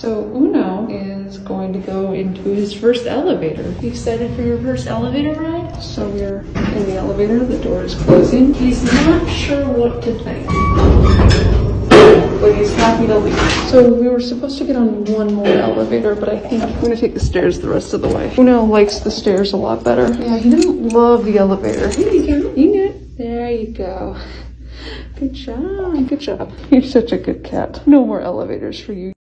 So Uno is going to go into his first elevator. You excited for your first elevator ride? So we're in the elevator, the door is closing. He's not sure what to think, but he's happy to leave. So we were supposed to get on one more elevator, but I think I'm gonna take the stairs the rest of the way. Uno likes the stairs a lot better. Yeah, he doesn't love the elevator. Here you go. You get it. There you go. Good job, good job. You're such a good cat. No more elevators for you.